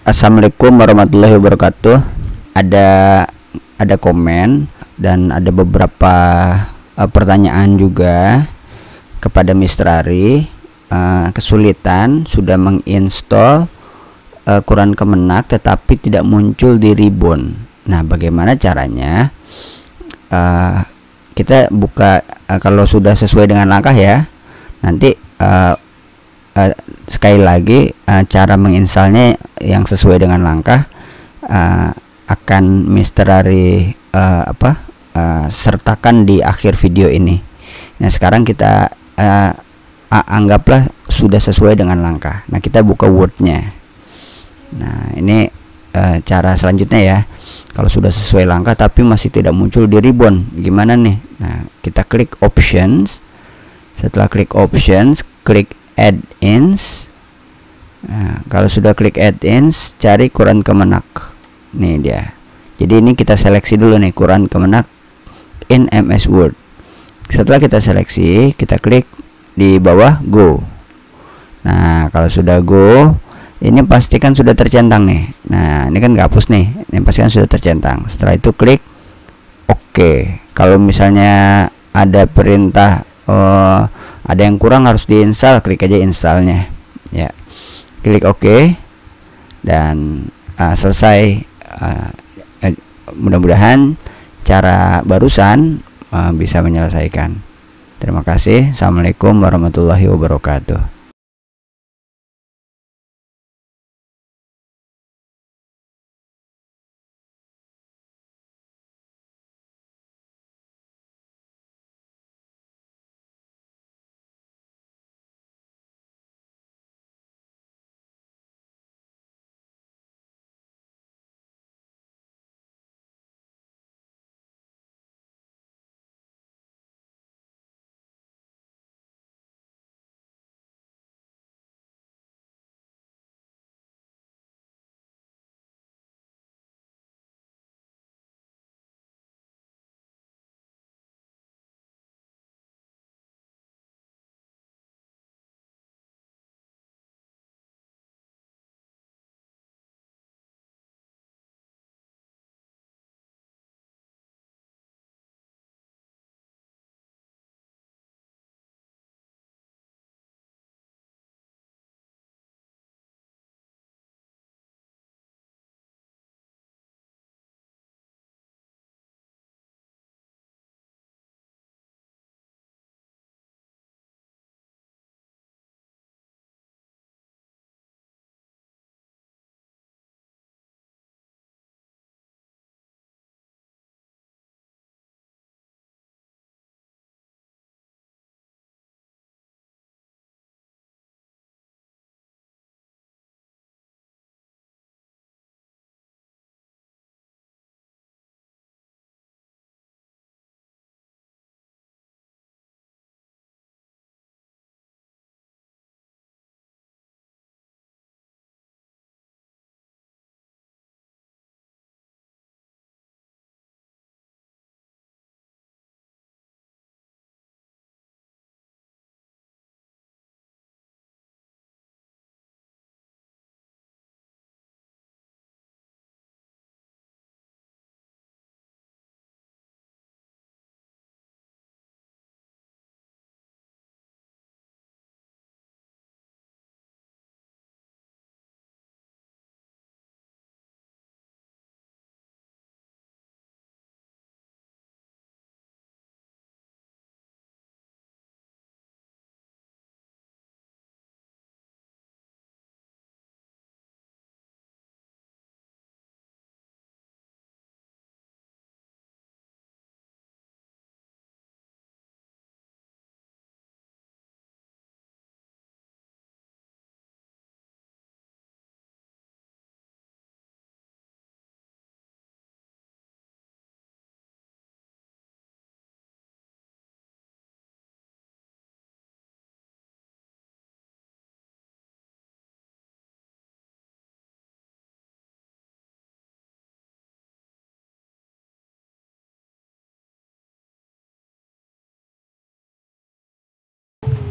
Assalamualaikum warahmatullahi wabarakatuh. Ada komen dan ada beberapa pertanyaan juga kepada Mr. Ari. Kesulitan sudah menginstall Quran Kemenak tetapi tidak muncul di Ribbon. Nah, bagaimana caranya? Kita buka kalau sudah sesuai dengan langkah ya. Nanti sekali lagi cara menginstalnya yang sesuai dengan langkah akan Mr. Ari sertakan di akhir video ini. Nah, sekarang kita anggaplah sudah sesuai dengan langkah. Nah, kita buka Word-nya. Nah, ini cara selanjutnya ya. Kalau sudah sesuai langkah tapi masih tidak muncul di Ribbon, gimana nih? Nah, kita klik Options. Setelah klik Options, klik Add-ins. Nah, kalau sudah klik Add-ins, cari Quran Kemenak. Nih dia. Jadi ini kita seleksi dulu nih, Quran Kemenak in MS Word. Setelah kita seleksi, kita klik di bawah Go. Nah, kalau sudah Go, ini pastikan sudah tercentang nih. Nah, ini kan nggak hapus nih. Ini pastikan sudah tercentang. Setelah itu klik OK. Kalau misalnya ada perintah ada yang kurang harus diinstal, klik aja installnya ya, klik OK dan selesai. Mudah-mudahan cara barusan bisa menyelesaikan. Terima kasih. Assalamualaikum warahmatullahi wabarakatuh.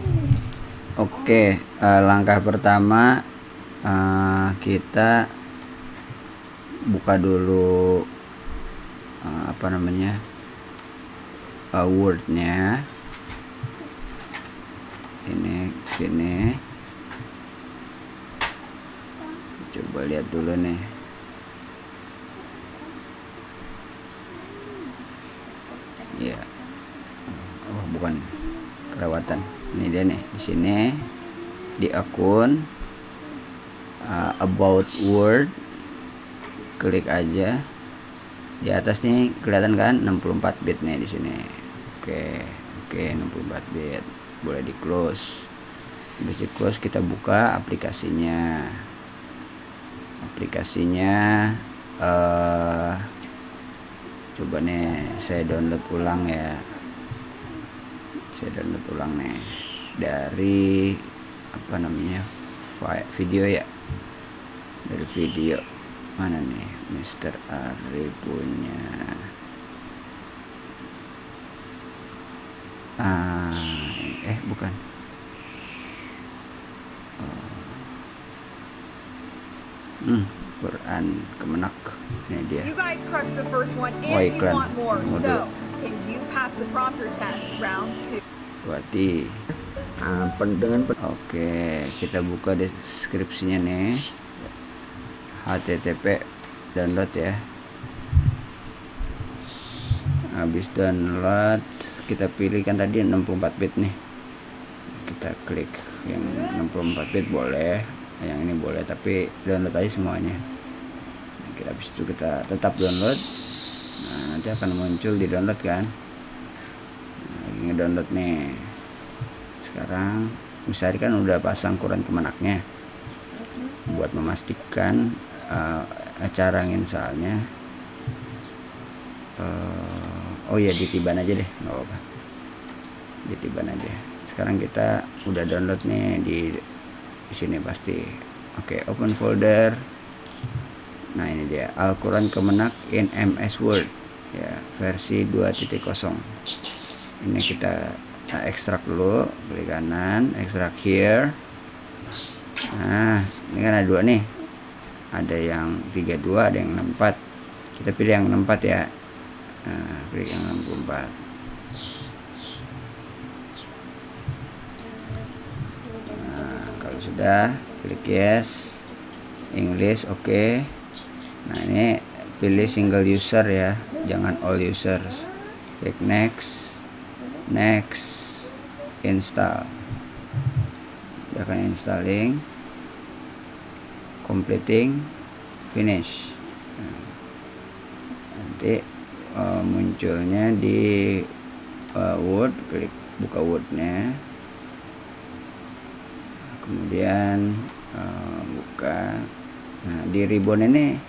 Oke, langkah pertama kita buka dulu apa namanya Wordnya ini sini, coba lihat dulu nih. Ya, oh bukan kelewatan, ini dia nih di sini di akun about Word, klik aja di atas nih, kelihatan kan 64 bit nih di sini. Oke 64 bit, boleh di close. Habis di close kita buka aplikasinya. Coba nih saya download ulang ya. Saya download ulang nih dari apa namanya video ya, dari video mana nih Mr. Ari punya. Bukan Quran Kemenak, ini dia. Oh, iklan. Berarti oke, kita buka deskripsinya nih, http download ya. Habis download kita pilih kan tadi 64 bit nih, kita klik yang 64 bit boleh, yang ini boleh, tapi download aja semuanya. Kita habis itu kita tetap download. Nah, nanti akan muncul di download kan. Lagi ngedownload nih. Sekarang misalnya kan udah pasang Quran Kemenaknya. Buat memastikan cara nginstalnya, oh ya ditiban aja deh, nggak apa-apa, ditiban aja. Sekarang kita udah download nih di sini pasti. Oke, open folder. Nah, ini dia Al-Quran Kemenak in MS Word ya, versi 2.0. Ini kita ekstrak dulu, klik kanan, ekstrak here. Nah, ini kan ada dua nih, ada yang 32, ada yang 64. Kita pilih yang 64 ya. Nah, klik yang 64. Nah, kalau sudah, klik yes, English, oke. Nah, ini pilih single user ya, jangan all users. Klik next, install. Dia akan installing, completing, finish. Nah, nanti munculnya di Word, klik buka Wordnya, kemudian buka. Nah, di ribbon ini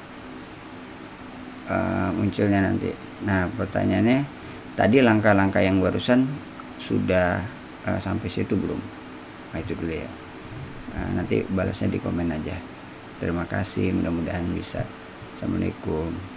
munculnya nanti. Nah, pertanyaannya tadi langkah-langkah yang barusan sudah sampai situ belum? Nah, itu dulu ya. Nah, nanti balasnya di komen aja. Terima kasih, mudah-mudahan bisa. Assalamualaikum.